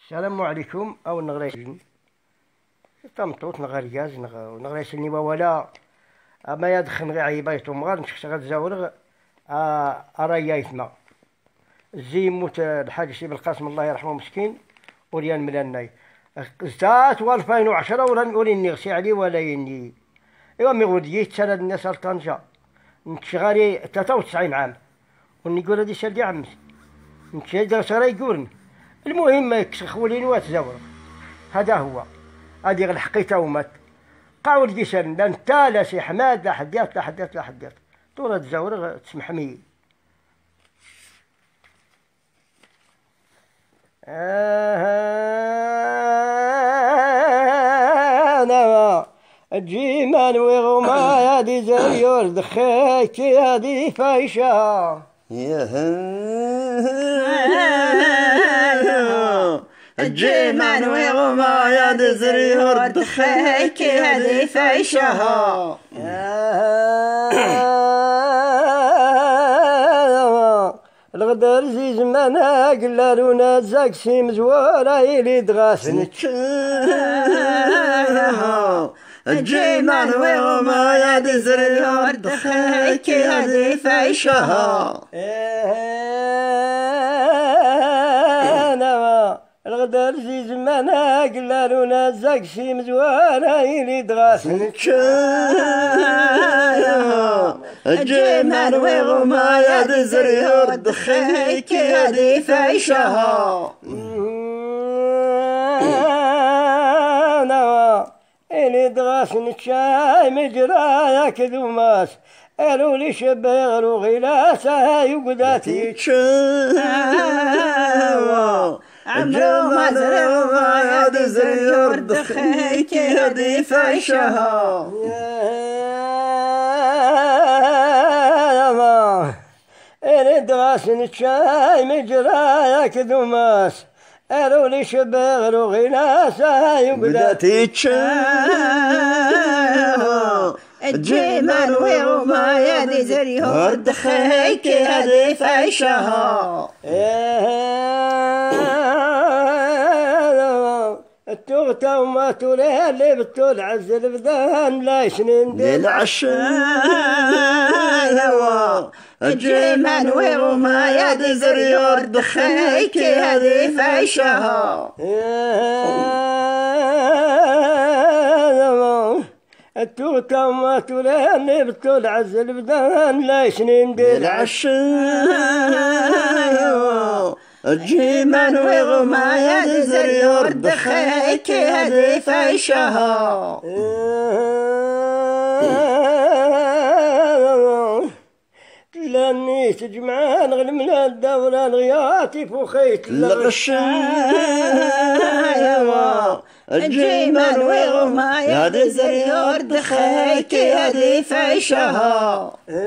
السلام عليكم. او نغريسين تمطوط نغرياز نغريسني ولا اما يدخن غي عيبايتو مغار نشخص غتزاور ارايايتنا زي موت الحاج سيب القاسم الله يرحمه مسكين وريان ملاناي زات و 2010 ولا نقول اني غسي عليه ولا اني ايوا مي غوديت تسالى الناس لطنجة نتشغالي 93 عام ونقول هادي سالي عمي نتشي درس راه يقولني المهم يكسر خوليني واتزاور هذا هو هادي غير الحقيقة ومات قاول دي سن لا انت لا سي حماد لا حديت طول تزاور تسمح مي انا الجيمان وغما هادي زريور دخيكي هادي فايشة الجيمان وغما يا دزريور دخيكي هذي فايشها الغدر زي زمانا قلارونا زاك سي مزوارا يلي دغاسن الجيمان وغما يا دزريور دخيكي هذي فايشها الغدر زي زمانا قلارونا زاك سي مزوانا يلي دغاسن الجيمان وغما يا دزريور دخيكي هذي فايشها إلي دغاسن الشاي مجرايا كذوماس قالوا لي شبيغرو غلاسة يقداتي عمرو ما زريوما يا دزريور دخيكي هذي فايشها إلي دغاسن الشاي مجرايا كذوماس قالوا لي شبيغرو غلاسة يقداتي الجيمان وغما يا دزريور دخيكي هذي فايشها التوغتا وما توليها اللي بتول عز البدان لا يسنين ديل عشايا الجيمان وغما يا دزريور دخيكي هذي فايشها التوتا وما توليها اللي بتول عز البدان لا يسنين ديل عشايا الجيمان وغما يا دزريور دخيكي هذي فايشها لاني تجمعان غلمنا الدوران غياتي فوخيت الغشايا الجيمان وغما يا دزريور دخيكي هذي فايشها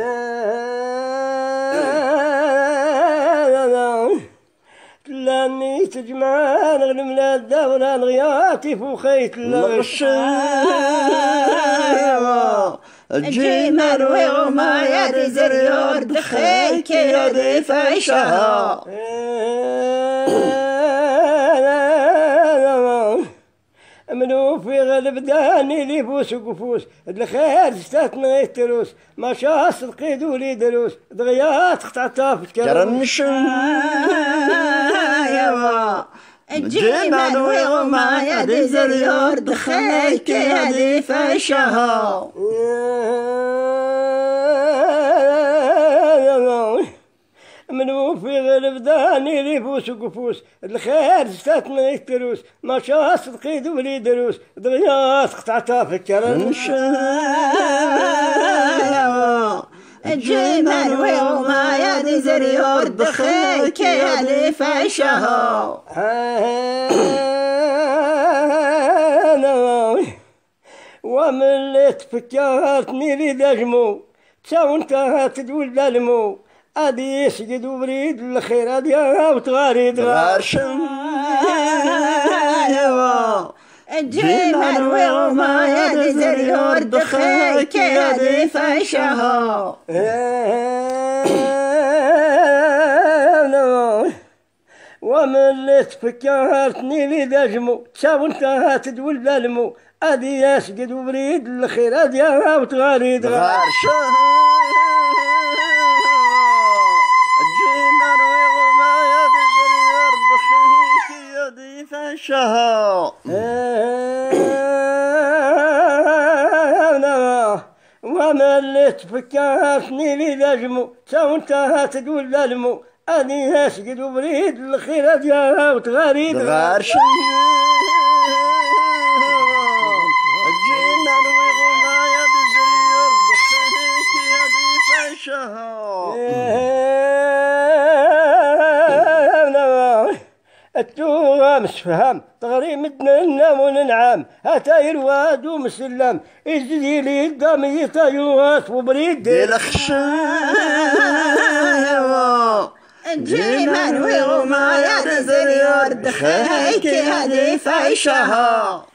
لاني تجمعان غلمنا الدوران غياتي فوخيت الغشايا الجيمان وغما يا دزريور دخيكي هذي فايشها منو في غلب داني لي بوس وقفوس الخير ستاتنا يتروس ما شاء صدقي دولي دروس دغيات قطعتها في كرم الشايا الجيمان وغما يا دزريور دخيكي هذي فايشها منو في غلب داني لي بوس وقفوس الخير ستاتنا يتروس ما شاء صدقي دولي دروس دغيات قطعتها في كرم الشايا الجيمان وغما يا دزريور دخيكي هذي فايشها ومن اللي تفكرتني لي دجمو تساو انتهت تقول المو ادي يسجد وبريد الخير ادي وتغاريد غارشايا الجيمان وغما يا دزريور دخيكي هذي فايشها ومن اللي تفكرتني لي دجمو تساو انت تدول بالمو ادي يسقد وبريد الخير ادي وتغاريد غار جينا نرويغو ما يدي زريار بخيك يدي فاشها وما اللي تفكرتني لي دجمو تساو انت تدول بالمو ادي يسقد وبريد الخير ادي وتغاريد غار التوغام سفهام تغري مدنا ننام وننعام هتاير واد ومسلم يزدي لي الدم طيوات وبريد ديال الخشاوة جيما نويغوما يا دزريور دخيكي هادي فايشها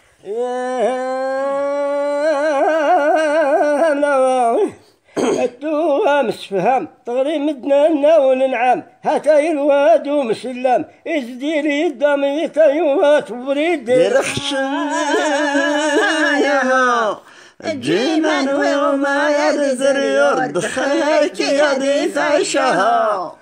التوغام سفهام تغري مدنا وننعام هتاير واد ومسلم يزدي لي الدم طيوات وبريد ديال الخشاوة جيما نويغوما يا دزريور دخيكي هادي فايشها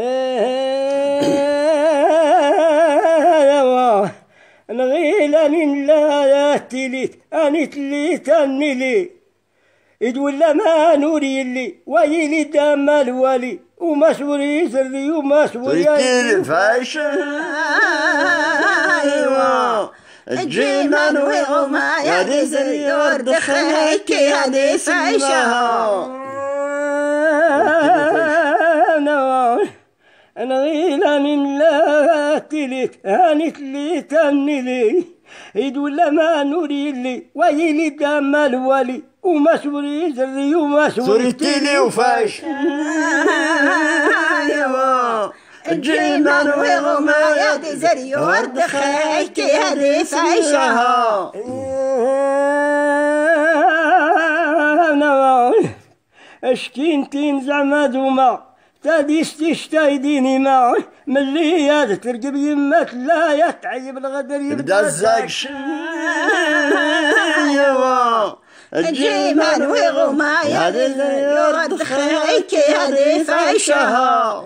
نغيلاني لا تليت اني تليت اني لي يدول ما نوري اللي ويلي دام الوالي وما سوري زري وما سوري فايشة ايوا جيما نويغوما يا دي زريور دخيكي هادي فايشة أنا غيلاني لا تليت هاني تليت أني لي يدول ما نوري اللي ويلي دام الوالي وما سوري زري وما سوري تيلي وفايش جيما نويغوما يا دي زريور دخيكي هادي فايشها اشكينتين زعما دوما تادي استشتايديني ما ملي يا ترقب يما لا يتعيب الغدر يبدا الزاق ايوا جيما نويغوما يا دي زريور دخيكي هادي فايشها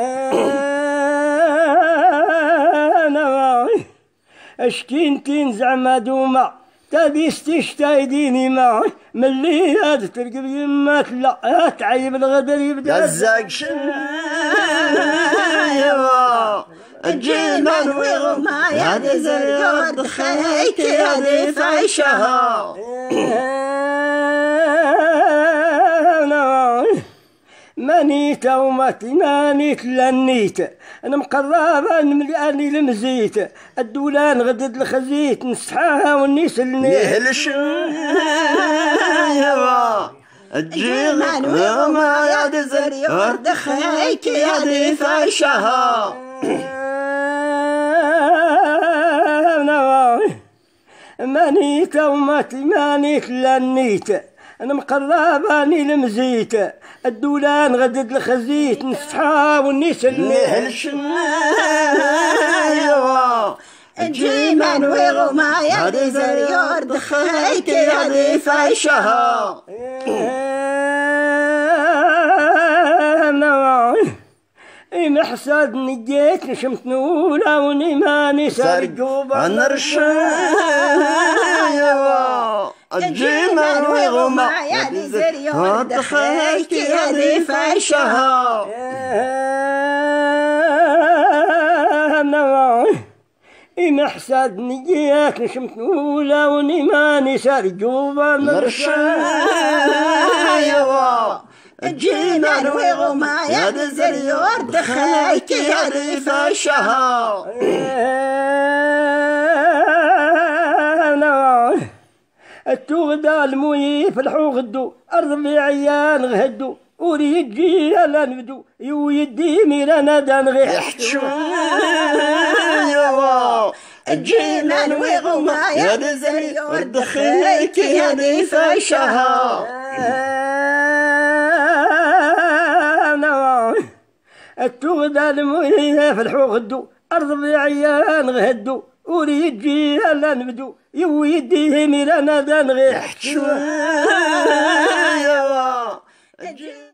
اشكينتين زعما دوما تادي استشتايديني ما ملي هاد ترقب يما لا تعيب الغدر يبدا الزاق ايوا جيما نويغوما يا دي زريور دخيكي هادي فايشها مانيت وماتي مانيت لنيت انا مقربه نملاني المزيت الدولان غدد الخزيت نسحاها والنيس يهلش ايوا جيما نويغوما يا دي زريور دخيكي هادي فايشها مانيت وماتي مانيت لنيت انا مقرباني المزيت الدولان غدد الخزيت نسحا والنيس نهلش ايوا جيما نويغوما يا دي زريور دخيكي هادي فايشها محسد نجيت نشمت نولا وني ماني سرقوبة النرشايوا جيما نويغوما يا دي زريور دخيكي هادي فايشها محسد نجيت نشمت نولا وني ماني سرقوبة النرشايوا جيما نويغوما يا دي زريور دخيكي هادي فايشها التوغدا الموي في الحوغدو أرض العيان غهدو وريجي لا نبدو يدي ميرانا دان غي حشايوا جيما نويغوما يا دي زريور دخيكي هادي فايشها التوغدا الموي في الحوغدو أرض العيان غهدو وليجي لا نبدو يويديه ميرانا دا نغيح